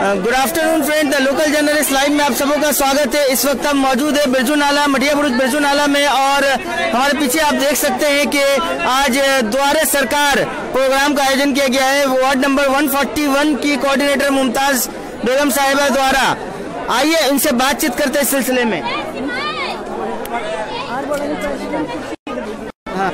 Good afternoon friend, the local journalist live में आप सबों का स्वागत है। इस वक्त हम मौजूद है बिरजू नाला, मटिया बुरुज बिरजू नाला में, और हमारे पीछे आप देख सकते हैं कि आज द्वारे सरकार प्रोग्राम का आयोजन किया गया है। वार्ड नंबर 141 की कोऑर्डिनेटर मुमताज बेगम साहिबा द्वारा। आइए इनसे बातचीत करते हैं इस सिलसिले में। हाँ,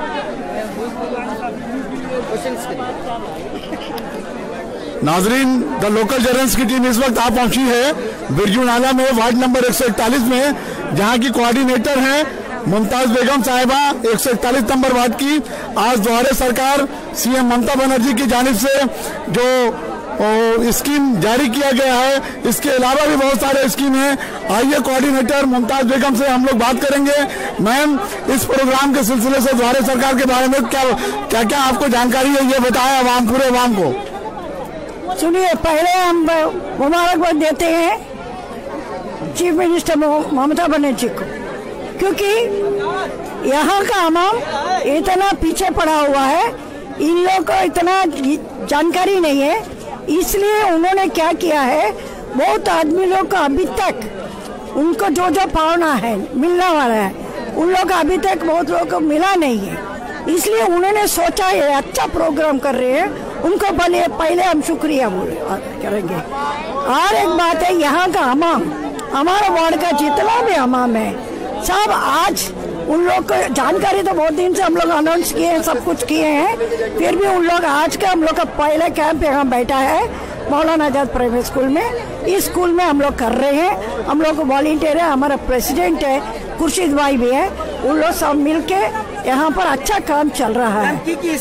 नाजरीन, द लोकल जर्नलिस्ट की टीम इस वक्त आ पहुंची है बिरजू नाला में, वार्ड नंबर 141 में, जहां की कोऑर्डिनेटर हैं मुमताज बेगम साहिबा 141 नंबर वार्ड की। आज द्वारे सरकार सीएम ममता बनर्जी की जानिब से जो स्कीम जारी किया गया है, इसके अलावा भी बहुत सारे स्कीम हैं। आइए कोऑर्डिनेटर मुमताज बेगम से हम लोग बात करेंगे। मैम, इस प्रोग्राम के सिलसिले से द्वारे सरकार के बारे में क्या क्या आपको जानकारी है, ये बताएं आवाम, पूरे आवाम को। सुनिए, पहले हम मुबारकबाद देते हैं चीफ मिनिस्टर ममता बनर्जी को, क्योंकि यहाँ का आवाम इतना पीछे पड़ा हुआ है, इन लोगों को इतना जानकारी नहीं है। इसलिए उन्होंने क्या किया है, बहुत आदमी लोग को अभी तक उनको जो जो पावना है मिलना वाला है, उन लोग को अभी तक बहुत लोगों को मिला नहीं है। इसलिए उन्होंने सोचा ये अच्छा प्रोग्राम कर रहे हैं, उनको पहले हम शुक्रिया करेंगे। और एक बात है, यहाँ का अमाम, हमारे वार्ड का जितना भी अमाम है, सब आज उन लोग को जानकारी तो बहुत दिन से हम लोग अनाउंस किए हैं, सब कुछ किए हैं, फिर भी उन लोग आज का हम लोग का पहले कैंप यहाँ बैठा है मौलाना आजाद प्राइवेट स्कूल में। इस स्कूल में हम लोग कर रहे हैं, हम लोग वॉलंटियर है, हमारा प्रेसिडेंट है खुर्शीद भाई भी है, उन लोग सब मिलके यहाँ पर अच्छा काम चल रहा है।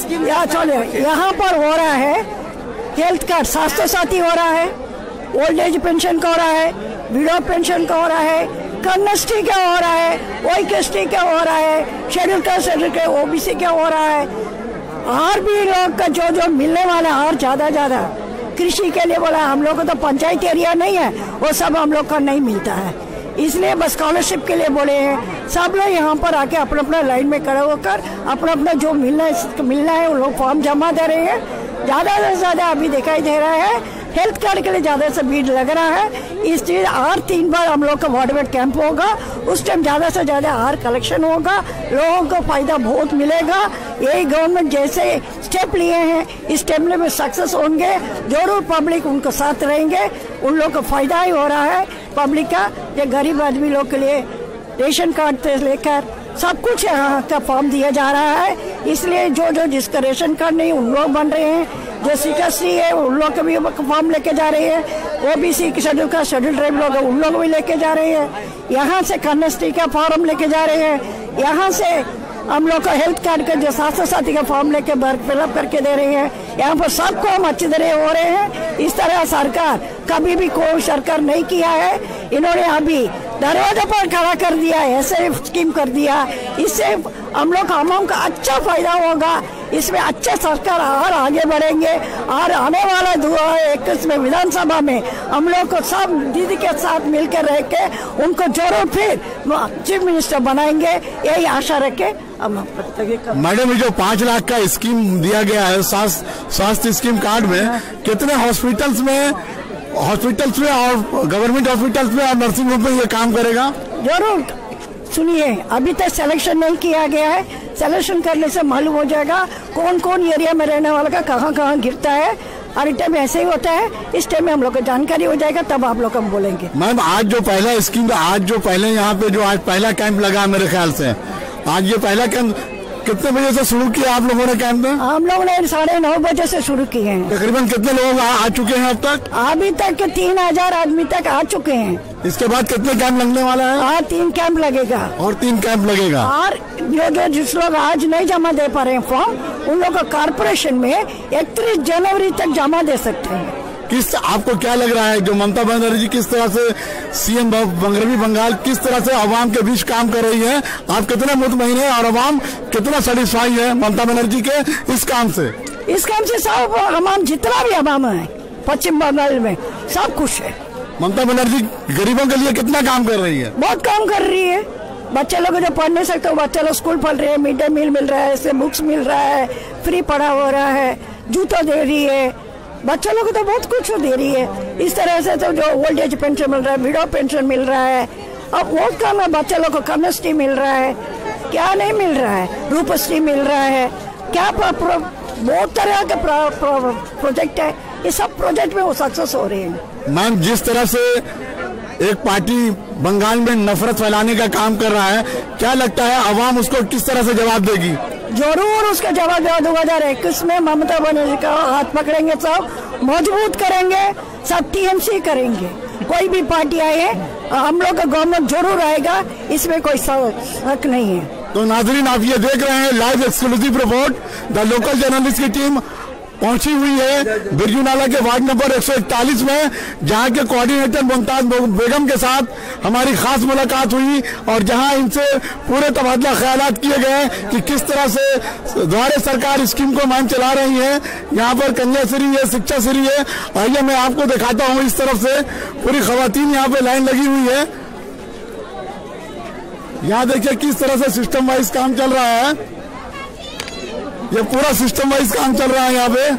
यहाँ पर हो रहा है हेल्थ कार्ड, स्वास्थ्य साथी हो रहा है, ओल्ड एज पेंशन का हो रहा है, विडो पेंशन का हो रहा है, कन्याश्री का हो रहा है, ओईकेएसटी का हो रहा है, शेड्यूल कास्ट शेड्यूल का ओबीसी का हो रहा है, और भी लोग का जो जो मिलने वाला है, और ज्यादा कृषि के लिए बोला। हम लोग को तो पंचायत एरिया नहीं है, वो सब हम लोग को नहीं मिलता है, इसलिए बस स्कॉलरशिप के लिए बोले हैं। सब लोग यहाँ पर आके अपना अपना लाइन में खड़े होकर अपना जो मिलना है वो लोग फॉर्म जमा दे रहे हैं। ज्यादा से ज्यादा अभी दिखाई दे रहा है हेल्थ कार्ड के लिए ज्यादा से भीड़ लग रहा है। इस चीज और 3 बार हम लोग का वार्ड में कैंप होगा, उस टाइम ज्यादा से ज्यादा हार कलेक्शन होगा, लोगों को फायदा बहुत मिलेगा। यही गवर्नमेंट जैसे स्टेप लिए हैं, इस स्टेप में सक्सेस होंगे जरूर, पब्लिक उनको साथ रहेंगे, उन लोग को फायदा ही हो रहा है पब्लिक का। ये गरीब आदमी लोग के लिए रेशन कार्ड से लेकर सब कुछ यहाँ का फॉर्म दिया जा रहा है। इसलिए जो जिसका रेशन कार्ड नहीं उन लोग बन रहे हैं, जो सीकाश्री है उन लोग का भी फॉर्म लेके जा रहे हैं, ओबीसी शेड्यूल का शेड्यूल ट्राइब लोग उन लोग भी लेके जा रहे हैं, यहाँ से कन्याश्री का फॉर्म लेके जा रहे हैं, यहाँ से हम लोग का हेल्थ कार्ड का जो स्वास्थ्य साथी का फॉर्म लेके फिलअप करके दे रहे हैं। यहाँ पर सबको हम अच्छी तरह हो रहे हैं। इस तरह सरकार कभी भी कोई सरकार नहीं किया है, इन्होंने अभी दरवाजे पर खड़ा कर दिया है, ऐसे स्कीम कर दिया, इससे हम लोग आवाम का अच्छा फायदा होगा। इसमें अच्छा सरकार और आगे बढ़ेंगे, और आने वाला 2021 में विधानसभा में हम लोग को सब दीदी के साथ मिलकर रह के उनको जरूर फिर चीफ मिनिस्टर बनाएंगे, यही आशा रखे। मैडम, ये जो 5 लाख का स्कीम दिया गया है स्वास्थ्य स्कीम कार्ड में, कितने हॉस्पिटल्स में और गवर्नमेंट हॉस्पिटल्स में और नर्सिंग होम में ये काम करेगा? जरूर। सुनिए, अभी तक सिलेक्शन नहीं किया गया है, सिलेक्शन करने से मालूम हो जाएगा कौन कौन एरिया में रहने वाला का कहाँ गिरता है। हर टाइम ऐसे ही होता है, इस टाइम में हम लोग को जानकारी हो जाएगा, तब आप लोग हम बोलेंगे। मैम, आज जो पहला स्कीम, आज जो पहले यहाँ पे जो आज पहला कैंप लगा, मेरे ख्याल से आज ये पहला कैंप कितने बजे से शुरू किया आप लोगों ने कैंप में? हम लोगों ने 9:30 बजे से शुरू किए हैं। तकरीबन कितने लोग आ चुके हैं अब तक? अभी तक 3000 आदमी तक आ चुके हैं। इसके बाद कितने कैंप लगने वाला है? हाँ, 3 कैंप लगेगा। और 3 कैंप लगेगा। और जो जिस लोग आज नहीं जमा दे पा रहे हैं फॉर्म, उन लोग को कॉर्पोरेशन में 31 जनवरी तक जमा दे सकते हैं। आपको क्या लग रहा है, जो ममता बनर्जी किस तरह से सीएम मगरबी बंगाल किस तरह से अवाम के बीच काम कर रही है, आप कितने मुतमईन हैं और अवाम कितना सेटिस्फाई है ममता बनर्जी के इस काम से? इस काम से सब अवाम, जितना भी अवाम है पश्चिम बंगाल में, सब खुश है। ममता बनर्जी गरीबों के लिए कितना काम कर रही है? बहुत काम कर रही है। बच्चे लोग जो पढ़ नहीं सकते, बच्चे लोग स्कूल पढ़ रहे हैं, मिड डे मील मिल रहा है, इससे बुक्स मिल रहा है, फ्री पढ़ा हो रहा है, जूता दे रही है, बच्चों लोग को तो बहुत कुछ दे रही है। इस तरह से तो जो ओल्ड एज पेंशन मिल रहा है, विडो पेंशन मिल रहा है, अब वोट करना बच्चे लोग को कन्याश्री मिल रहा है, क्या नहीं मिल रहा है, रूपश्री मिल रहा है, क्या बहुत तरह के प्रोजेक्ट है, ये सब प्रोजेक्ट में वो सक्सेस हो रहे हैं। मैम, जिस तरह से एक पार्टी बंगाल में नफरत फैलाने का काम कर रहा है, क्या लगता है अवाम उसको किस तरह से जवाब देगी? जरूर उसका जवाब 2021 में ममता बनर्जी का हाथ पकड़ेंगे, सब मजबूत करेंगे, सब टीएमसी करेंगे, कोई भी पार्टी आए हम लोग का गवर्नमेंट जरूर आएगा, इसमें कोई शक नहीं है। तो नाजरीन, आप ये देख रहे हैं live exclusive report. The local journalist की टीम पहुंची हुई है बिरजू नाला के वार्ड नंबर 141 में, जहां के कोऑर्डिनेटर मुमताज बेगम के साथ हमारी खास मुलाकात हुई और जहां इनसे पूरे तबादला ख्यालात किए गए कि किस तरह से द्वारे सरकार स्कीम को मान चला रही है। यहाँ पर कन्याश्री है, शिक्षा श्री है। आइए मैं आपको दिखाता हूँ, इस तरफ से पूरी खवातीन यहाँ पे लाइन लगी हुई है। यहाँ देखिए किस तरह से सिस्टम वाइज काम चल रहा है, ये पूरा सिस्टम वाइज काम चल रहा है यहाँ पे।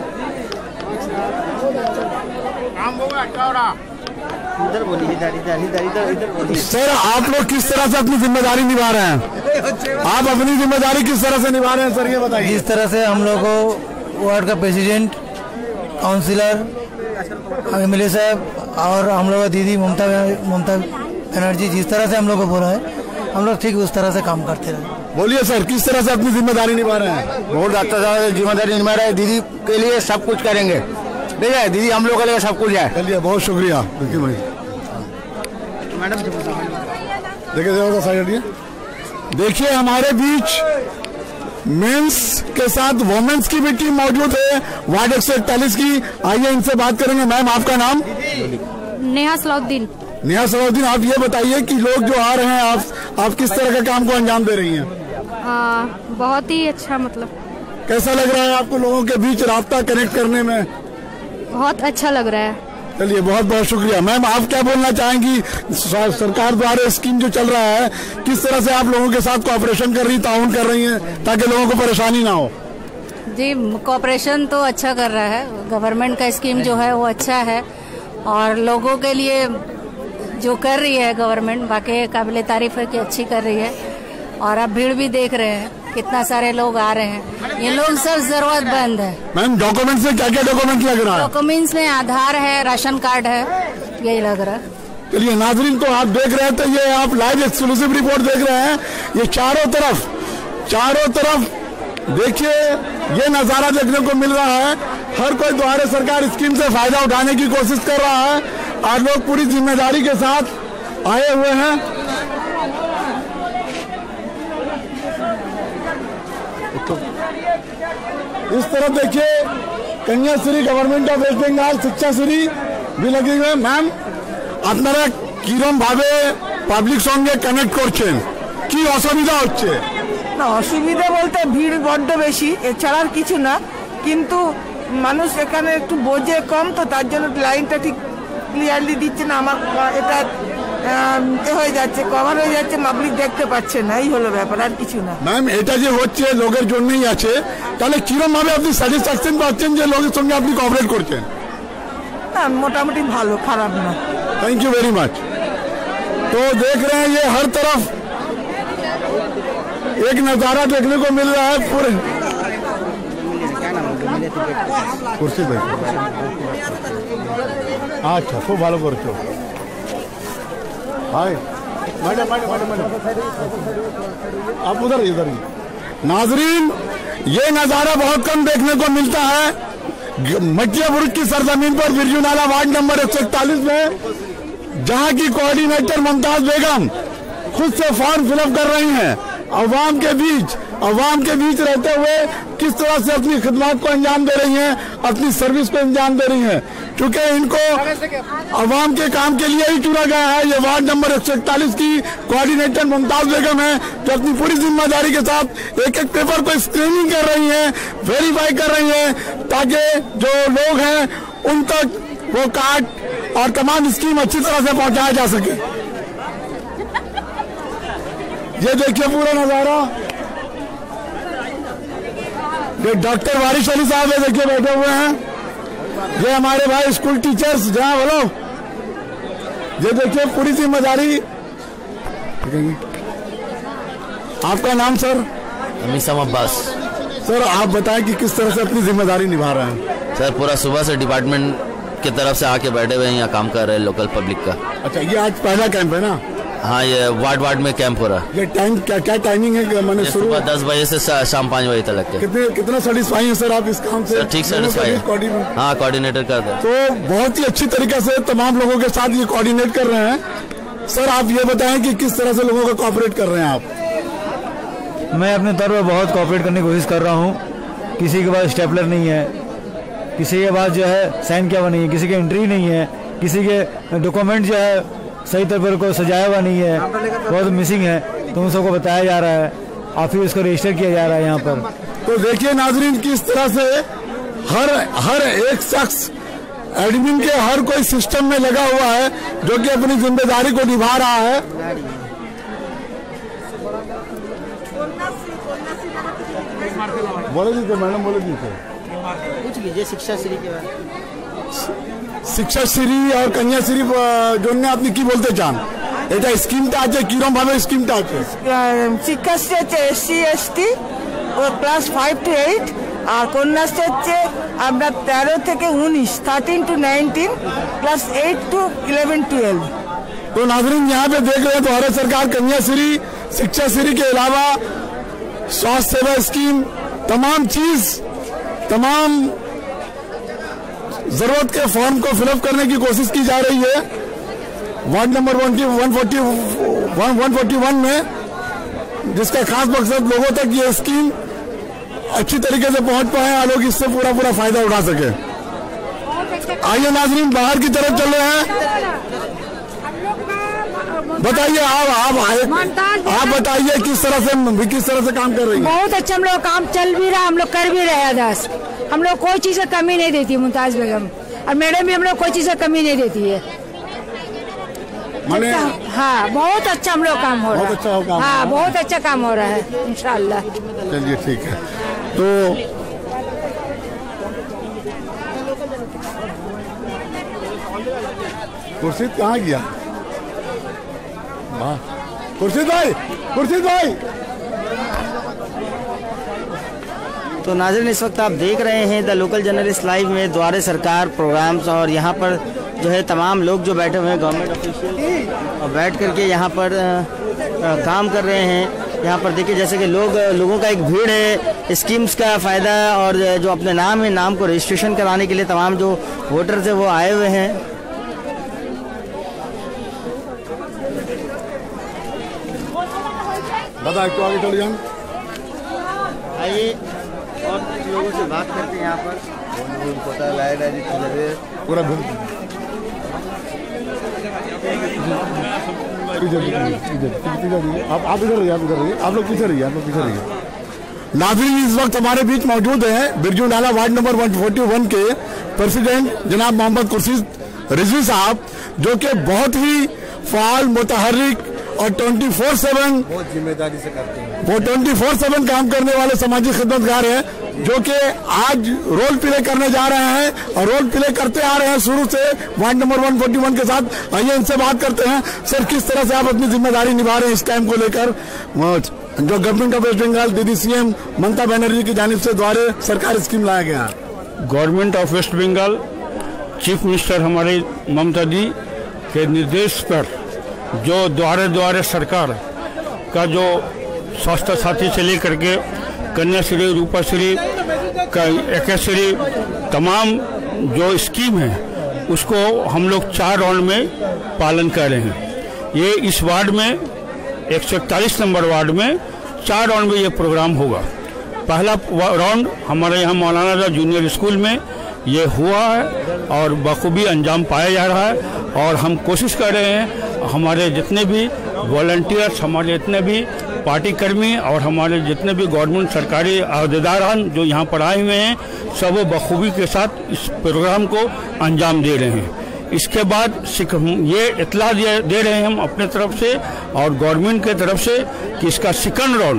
सर, आप लोग किस तरह से अपनी जिम्मेदारी निभा रहे हैं? आप अपनी जिम्मेदारी किस तरह से निभा रहे हैं सर, ये बताइए। जिस तरह से हम लोग को वार्ड का प्रेसिडेंट, काउंसिलर, एमएलए साहब और हम लोग दीदी ममता बनर्जी जिस तरह से हम लोग को बोला है, हम लोग ठीक उस तरह से काम करते रहे। बोलिए सर, किस तरह से अपनी जिम्मेदारी निभा रहे हैं? बहुत अच्छा सा जिम्मेदारी निभा रहे हैं। दीदी के लिए सब कुछ करेंगे, ठीक है, दीदी हम लोग के लिए सब कुछ है। चलिए, बहुत शुक्रिया। देखिए भाई, मैडम देखिए देखिए हमारे बीच मेंस के साथ वोमेन्स की भी टीम मौजूद है वार्ड 141 की। आइए इनसे बात करेंगे। मैम, आपका नाम? नेहा सलाउद्दीन। नेहा सलाउद्दीन, आप ये बताइए कि लोग जो आ रहे हैं, आप किस तरह का काम को अंजाम दे रही हैं? बहुत ही अच्छा, मतलब कैसा लग रहा है आपको लोगों के बीच राब्ता कनेक्ट करने में? बहुत अच्छा लग रहा है। चलिए, बहुत बहुत शुक्रिया। मैम, आप क्या बोलना चाहेंगी? सरकार द्वारा स्कीम जो चल रहा है, किस तरह से आप लोगों के साथ कोऑपरेशन कर रही, ताउन कर रही हैं ताकि लोगों को परेशानी ना हो? जी, कोऑपरेशन तो अच्छा कर रहा है। गवर्नमेंट का स्कीम जो है वो अच्छा है और लोगों के लिए जो कर रही है गवर्नमेंट, बाकी काबिल तारीफ है कि अच्छी कर रही है। और अब भीड़ भी देख रहे हैं, कितना सारे लोग आ रहे हैं। ये लोग सब जरूरतमंद है। मैम, डॉक्यूमेंट्स में क्या क्या डॉक्यूमेंट लग रहा है? डॉक्यूमेंट्स में आधार है, राशन कार्ड है, यही लग रहा है। चलिए नाजरीन, तो आप देख रहे हैं, तो ये आप लाइव एक्सक्लूसिव रिपोर्ट देख रहे हैं। ये चारों तरफ देखिए, ये नजारा देखने को मिल रहा है। हर कोई द्वारे सरकार स्कीम से फायदा उठाने की कोशिश कर रहा है और लोग पूरी जिम्मेदारी के साथ आए हुए हैं। इस तरफ देखिए, Kanyashree, government of West Bengal, Shikshashree भी लगी हुई है। मैम, আপনারা কিরম ভাবে পাবলিক সঙ্গে কানেক্ট করছেন, কি অসুবিধা হচ্ছে? না, অসুবিধা বলতে ভিড় বড্ড বেশি, এছাড়া আর কিছু না। কিন্তু মানুষ এখানে একটু বোঝে কম, তো তার জন্য লাইনটা ঠিক ক্লিয়ারলি দিচ্ছে না। আমার এটা হয়ে যাচ্ছে, কভার হয়ে যাচ্ছে, পাবলিক দেখতে পাচ্ছে না, এই হলো ব্যাপার, আর কিছু না। ম্যাম, এটা যে হচ্ছে লোকের জন্যই আছে, তাহলে কিরম ভাবে আপনি স্যাটিসফ্যাকশন পাচ্ছেন যে লোকের সঙ্গে আপনি কোঅপারেট করছেন? না, মোটামুটি ভালো, খারাপ না। Thank you very much. तो देख रहे हैं, ये हर तरफ एक नजारा देखने को मिल रहा है। पूरे कुर्सी पे, अच्छा, खूब ভালো করছো। हाय मैडम, आप उधर नाजरीन, ये नजारा बहुत कम देखने को मिलता है। मटिया बुरुज की सरजमीन पर बिरजू नाला वार्ड नंबर 141 में, जहां की कोऑर्डिनेटर मुमताज बेगम खुद से फॉर्म फिलअप कर रही हैं। अवाम के बीच रहते हुए किस तरह से अपनी खिदमत को अंजाम दे रही हैं, अपनी सर्विस को अंजाम दे रही हैं। चूंकि इनको अवाम के काम के लिए ही चुना गया है। ये वार्ड नंबर 141 की कोऑर्डिनेटर मुमताज बेगम है, जो अपनी पूरी जिम्मेदारी के साथ एक एक पेपर को स्क्रीनिंग कर रही हैं, वेरीफाई कर रही हैं, ताकि जो लोग हैं उन तक वो कार्ड और तमाम स्कीम अच्छी तरह से पहुंचाया जा सके। ये देखिए पूरा नजारा। ये डॉक्टर वारिश अली साहब है, देखिए बैठे हुए हैं। ये हमारे भाई स्कूल टीचर्स जहाँ बोलो, ये देखिए पूरी जिम्मेदारी। आपका नाम सर? मीसम अब्बास। सर आप बताएं कि किस तरह से अपनी जिम्मेदारी निभा रहे हैं? सर पूरा सुबह से डिपार्टमेंट की तरफ से आके बैठे हुए हैं, यहाँ काम कर रहे हैं लोकल पब्लिक का। अच्छा, ये आज पहला कैंप है ना? हाँ, ये वार्ड में कैंप हो रहा है। ये टाइम क्या टाइमिंग है? मैंने सुबह 10 बजे से शाम 5 बजे तक के। कितना सेटिस्फाई है सर आप इस काम से? ठीक सेटिस्फाई है। हाँ, कोऑर्डिनेटर कर दे तो बहुत ही अच्छी तरीके से तमाम लोगों के साथ ये कोऑर्डिनेट कर रहे हैं। सर आप ये बताएं कि किस तरह से लोगों का कोऑपरेट कर रहे हैं आप? मैं अपने तौर पर बहुत कोऑपरेट करने की कोशिश कर रहा हूँ। किसी के पास स्टेपलर नहीं है, किसी के पास जो है साइन किया हुआ नहीं है, किसी के एंट्री नहीं है, किसी के डॉक्यूमेंट जो है सही तरह को सजाया हुआ नहीं है, बहुत मिसिंग है, तो उन सबको बताया जा रहा है और फिर उसको रजिस्टर किया जा रहा है यहाँ पर। तो देखिए नाजरीन, किस तरह से हर एक शख्स एडमिन के हर कोई सिस्टम में लगा हुआ है जो कि अपनी जिम्मेदारी को निभा रहा है। बोले दीजिए मैडम, बोले दीजिए पूछ लीजिए शिक्षा श्री के बारे में। शिक्षा श्री और कन्या श्री जोड़ने আপনি কি বলতে চান? এটা স্কিমটা আছে কিরকম ভাবে স্কিমটা আছে? শিক্ষাশ্রী হচ্ছে SC ST ও ক্লাস 5 to 8 আর কন্যাশ্রী হচ্ছে আপনার 13 থেকে 19 13 to 19 क्लास 8 to 11 12। तो नाजरीन यहाँ पे देख रहे हैं तो भारत सरकार कन्या श्री, शिक्षा श्री के अलावा स्वास्थ्य सेवा स्कीम, तमाम जरूरत के फॉर्म को फिलअप करने की कोशिश की जा रही है। वार्ड नंबर 141 में, जिसका खास मकसद लोगों तक ये स्कीम अच्छी तरीके से पहुंच पाए और लोग इससे पूरा फायदा उठा सके। आइए नाजरीन बाहर की तरफ चल रहे हैं। बताइए आप बताइए किस तरह से काम कर रही है? बहुत अच्छा हम लोग काम चल भी रहा, हम लोग कर भी रहे हैं। दास हम लोग कोई चीज की कमी नहीं देती मुमताज बेगम, और मैडम भी हम लोग कोई चीज की कमी नहीं देती है। हाँ, बहुत अच्छा हम लोग काम हो रहा है। हाँ, बहुत अच्छा काम हो रहा है इंशाल्लाह। चलिए ठीक है। तो खुर्शीद कहाँ गया? खुर्शीद भाई। तो नाज़रीन इस वक्त आप देख रहे हैं द लोकल जर्नलिस्ट लाइव में द्वारे सरकार प्रोग्राम्स, और यहाँ पर जो है तमाम लोग जो बैठे हुए हैं गवर्नमेंट ऑफिशियल और बैठ करके यहाँ पर काम कर रहे हैं। यहाँ पर देखिए जैसे कि लोगों का एक भीड़ है स्कीम्स का फ़ायदा, और जो अपने नाम को रजिस्ट्रेशन कराने के लिए तमाम जो वोटर्स है वो आए हुए हैं। बता क्यों आगे चले जाएं? आइए और लोगों से बात करते हैं यहाँ पर। पूरा आप इधर रहिए, आप लोग पीछे रहिए। नाज़रीन इस वक्त हमारे बीच मौजूद हैं बिरजू नाला वार्ड नंबर 141 के प्रेसिडेंट जनाब मोहम्मद खुर्शीद रिजवी साहब, जो कि बहुत ही फाल, मुतहर्रिक और 24/7 बहुत जिम्मेदारी से करते हैं। वो 24/7 काम करने वाले समाजी खिदमतगार हैं, जो कि आज रोल प्ले करने जा रहे हैं और रोल प्ले करते आ रहे हैं शुरू से वार्ड नंबर 141 के साथ। आइए इनसे बात करते हैं। सर किस तरह से आप अपनी जिम्मेदारी निभा रहे हैं इस टाइम को लेकर, जो गवर्नमेंट ऑफ वेस्ट बंगाल दीदी CM ममता बनर्जी की जानिब से द्वारे सरकारी स्कीम लाया गया? Government of West Bengal chief minister हमारे ममता दी के निर्देश पर जो द्वारे सरकार का जो स्वास्थ्य साथी से लेकर के कन्याश्री, रूपाश्री, एकश्री तमाम जो स्कीम है उसको हम लोग 4 राउंड में पालन कर रहे हैं। ये इस वार्ड में 141 नंबर वार्ड में 4 राउंड में ये प्रोग्राम होगा। पहला राउंड हमारे यहाँ मौलाना जूनियर स्कूल में ये हुआ है और बखूबी अंजाम पाया जा रहा है, और हम कोशिश कर रहे हैं हमारे जितने भी वॉलंटियर्स, हमारे जितने भी पार्टी कर्मी और हमारे जितने भी गवर्नमेंट सरकारी अहदेदार जो यहाँ पर आए हुए हैं, सब वो बखूबी के साथ इस प्रोग्राम को अंजाम दे रहे हैं। इसके बाद ये इतला दे रहे हैं हम अपने तरफ से और गवर्नमेंट के तरफ से कि इसका second round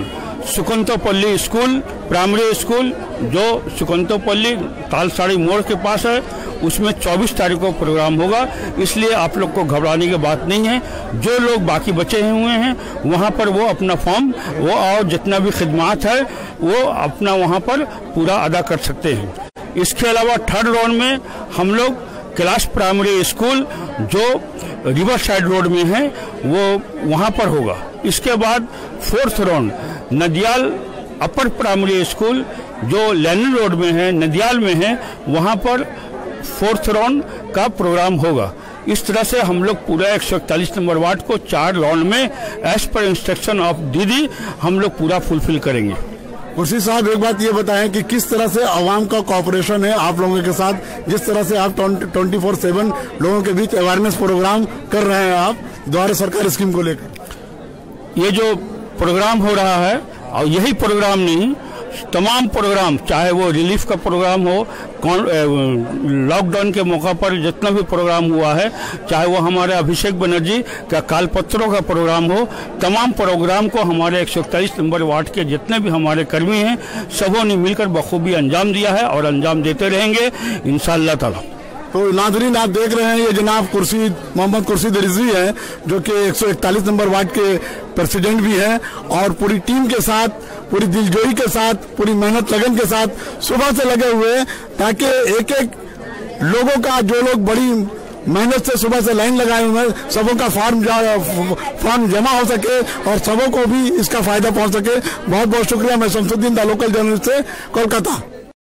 Sukantopally school primary school जो सुकंतोपल्ली तालसाड़ी मोड़ के पास है, उसमें 24 तारीख को प्रोग्राम होगा। इसलिए आप लोग को घबराने की बात नहीं है। जो लोग बाकी बचे हुए हैं वहाँ पर वो अपना फॉर्म वो और जितना भी खिदमात है वो अपना वहाँ पर पूरा अदा कर सकते हैं। इसके अलावा थर्ड राउंड में हम लोग कैलाश प्राइमरी स्कूल जो रिवर साइड रोड में है वो वहाँ पर होगा। इसके बाद fourth round Nadiyal upper primary school जो लेनिन रोड में है, नदियाल में है, वहाँ पर फोर्थ राउंड का प्रोग्राम होगा। इस तरह से हम लोग पूरा 141 नंबर वार्ड को 4 राउंड में एज पर इंस्ट्रक्शन ऑफ दीदी हम लोग पूरा फुलफिल करेंगे। कुर्सी साहब, एक बात ये बताएं कि किस तरह से आवाम का कोऑपरेशन है आप लोगों के साथ, जिस तरह से आप 24/7 लोगों के बीच अवेयरनेस प्रोग्राम कर रहे हैं आप द्वारा सरकार स्कीम को लेकर। ये जो प्रोग्राम हो रहा है और यही प्रोग्राम नहीं, तमाम प्रोग्राम चाहे वो रिलीफ का प्रोग्राम हो, लॉकडाउन के मौका पर जितना भी प्रोग्राम हुआ है, चाहे वो हमारे अभिषेक बनर्जी का कालपत्रों का प्रोग्राम हो, तमाम प्रोग्राम को हमारे 141 नंबर वार्ड के जितने भी हमारे कर्मी हैं सबों ने मिलकर बखूबी अंजाम दिया है और अंजाम देते रहेंगे इंशाअल्लाह ताला। तो नाज़रीन, आप देख रहे हैं ये जनाब मोहम्मद खुर्शीद रिजवी है जो कि 141 नंबर वार्ड के प्रेसिडेंट भी हैं और पूरी टीम के साथ, पूरी दिलजोई के साथ, पूरी मेहनत लगन के साथ सुबह से लगे हुए हैं ताकि एक एक लोगों का, जो लोग बड़ी मेहनत से सुबह से लाइन लगाए हुए हैं, सबों का फॉर्म जमा हो सके और सबों को भी इसका फायदा पहुंच सके। बहुत बहुत शुक्रिया। मैं शमसुद्दीन द लोकल जर्नलिस्ट से कोलकाता।